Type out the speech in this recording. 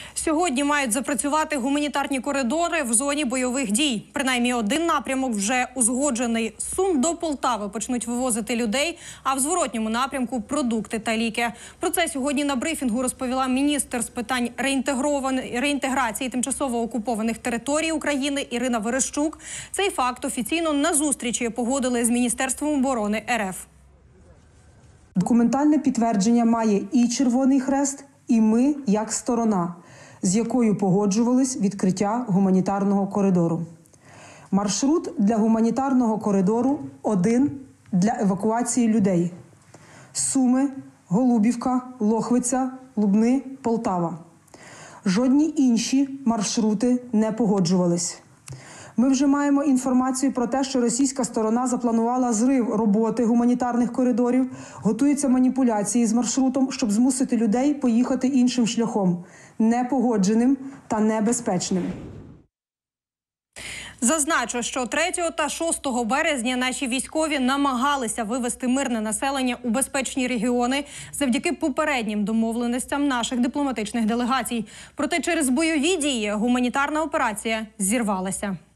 Сьогодні мають запрацювати гуманітарні коридори в зоні бойових дій. Принаймні один напрямок вже узгоджений. З Сум до Полтави почнуть вивозити людей, а в зворотньому напрямку – продукти та ліки. Про це сьогодні на брифінгу розповіла міністр з питань реінтеграції тимчасово окупованих територій України Ірина Верещук. Цей факт офіційно на зустрічі погодили з Міністерством оборони РФ. Документальне підтвердження має і Червоний Хрест, і ми, як сторона, з якою погоджувались відкриття гуманітарного коридору. Маршрут для гуманітарного коридору один для евакуації людей. Суми, Голубівка, Лохвиця, Лубни, Полтава. Жодні інші маршрути не погоджувались. Ми вже маємо інформацію про те, що російська сторона запланувала зрив роботи гуманітарних коридорів, готуються маніпуляції з маршрутом, щоб змусити людей поїхати іншим шляхом – непогодженим та небезпечним. Зазначу, що 3 та 6 березня наші військові намагалися вивести мирне населення у безпечні регіони завдяки попереднім домовленостям наших дипломатичних делегацій. Проте через бойові дії гуманітарна операція зірвалася.